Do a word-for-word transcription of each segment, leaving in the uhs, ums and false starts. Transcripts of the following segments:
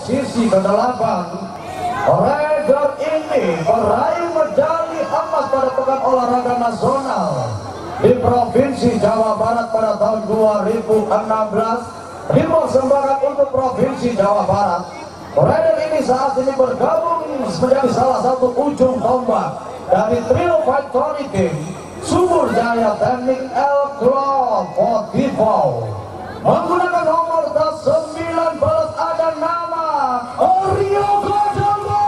posisi kedelapan. Rider ini meraih medali emas pada Pekan Olahraga Nasional di Provinsi Jawa Barat pada tahun dua ribu enam belas. Dipersembahkan untuk Provinsi Jawa Barat. Rider ini saat ini bergabung menjadi salah satu ujung tombak dari Trio Factory Team Subur Jaya Teknik L Club Motivo. Menggunakan nomor sembilan belas ada nama Rio Gajah.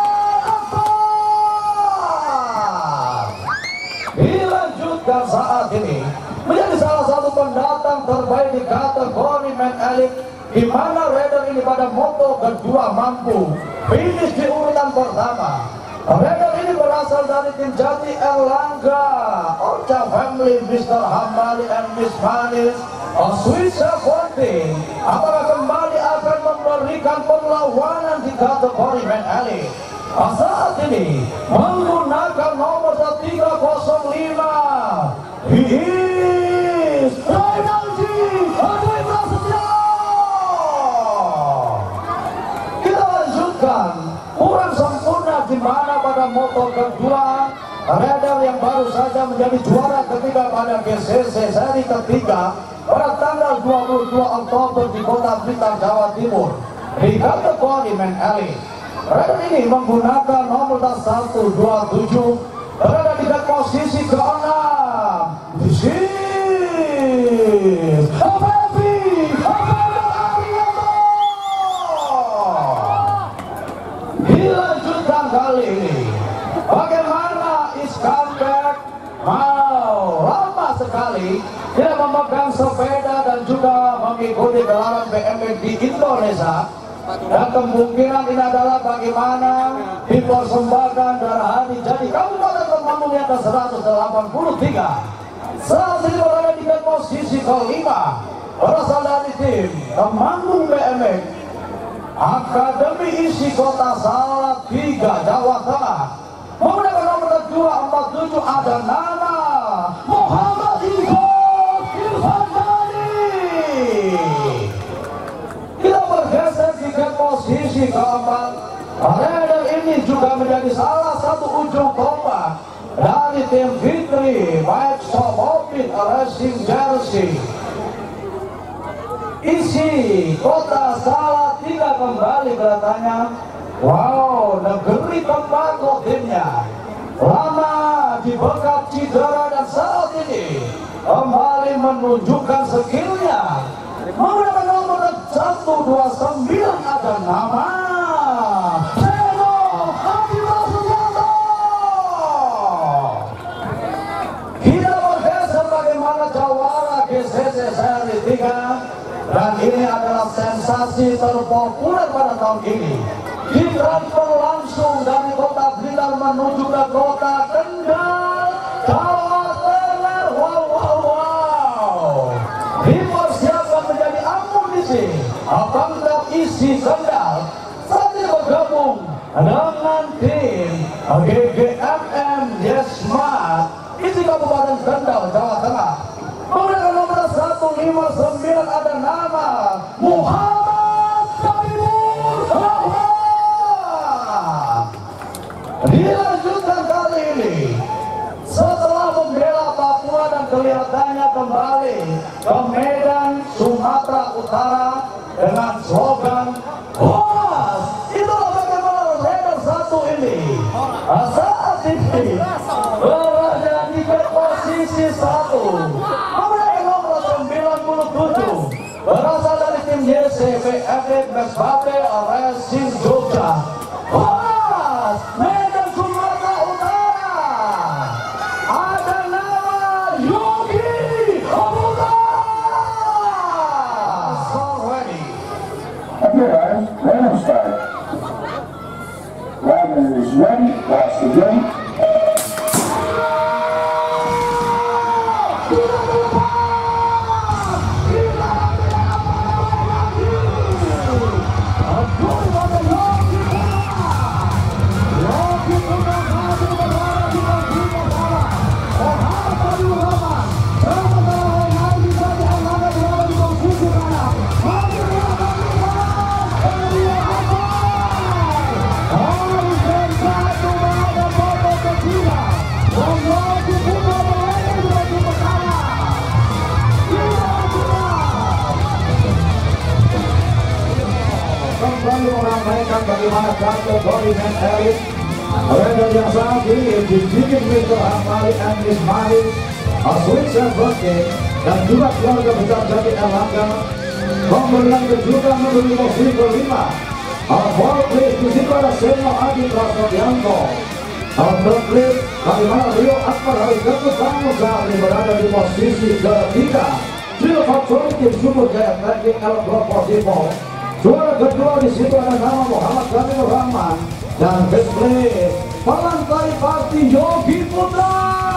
Dilanjutkan saat ini menjadi salah satu pendatang terbaik di kategori men elite, di mana rider ini pada moto kedua mampu finish di urutan pertama. Rider ini berasal dari tim Jati Erlangga, Ocha Family, Mister Hambali and Miss Manis, Sweet Seventeen. Apakah kembali akan memberikan perlawanan di kategori men elite? Saat ini menggunakan nomor tiga nol lima. He is Rainaldi Adwi Prasetyo. Kita lanjutkan. Kurang sempurna di mana pada moto kedua rider yang baru saja menjadi juara ketiga pada G C C seri ketiga pada tanggal dua puluh dua Oktober di Kota Blitar, Jawa Timur di kategori men elite. Rider ini menggunakan nomor satu dua tujuh, berada di posisi keenam. This is Abebi Ariyanto. Dilanjutkan kali ini, bagaimana Iskandar mau lama sekali tidak memegang sepeda dan juga mengikuti gelaran B M X di Indonesia. Dan kemungkinan ini adalah bagaimana dipersembahkan darah hati jadi Kabupaten Temanggung yang ke seratus delapan puluh tiga. Saat ini berada di posisi kelima, berasal dari tim Temanggung B M X Akademi Isi Kota Salatiga, Jawa Tengah. Menggunakan nomor dua empat tujuh ada nama Muhammad Iko Irfandani. Kita bergeser di posisi keempat. Rider ini juga menjadi salah satu ujung tombak dari tim Fitri Bike Shop Mobil Racing Jersey Isi Kota Salatiga kembali bertanya. Wow, negeri tembakau timnya lama dibekap cedera dan saat ini kembali menunjukkan skillnya. Menggunakan nomor satu dua sembilan ada nama Seno Adwi Prasetyo. Kita bergeser bagaimana jawara G C C seri tiga, dan ini adalah sensasi terpopuler pada tahun ini. Ditransfer langsung dari Kota Blitar menuju ke Kota Kendal, Jawa Tengah. Wow, wow, wow. Dipersiapkan menjadi amunisi Pangdam Isi Kendal. Saat ini bergabung dengan tim G G M M Yesma Isi Kabupaten Kendal, Jawa Tengah. Menggunakan nomor satu lima sembilan ada nama Muhammad Taimur Rahman. Dilanjutkan kali ini, setelah membela Papua dan kelihatannya kembali ke Medan, Sumatera Utara dengan slogan "Horas", itulah bagaimana rider satu ini saat ini berada di posisi satu. Menggunakan nomor sembilan puluh tujuh, berasal dari tim Y C B F X Mesbate Racing Jogja. Horas, Medan, Sumatera Utara. Ada nama Yogi Abuta. Ready. Okay guys, let us start. Rider is ready, watch the game. Thank you. bagaimana kategori men elit. Rider yang sangat tinggi dibikin Mister Amali Andris Mari, Aswitzer Bronke, dan juga keluarga besar Jati Erlangga memberikan kejutan menuju posisi kelima. Al-Ford Place di situ ada senior Adi Prasetyanto. Al-Ford Place bagaimana Rio Akbar harus jatuh bangun saat ini berada di posisi ketiga. Silver Tim Sumur Jaya ranking L-Block Posimo. Juara kedua di situ ada nama Muhammad Jamil Rahman dan best place Palantari Parti Yogi Putra.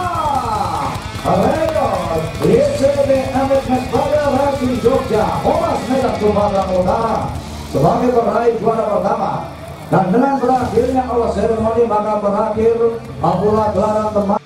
Rayo Y C B Emet Mesbada Racing Jogja Horas Medan Sumatera Utara sebagai peraih juara pertama. Dan dengan berakhirnya awal seremoni maka berakhir pula gelaran teman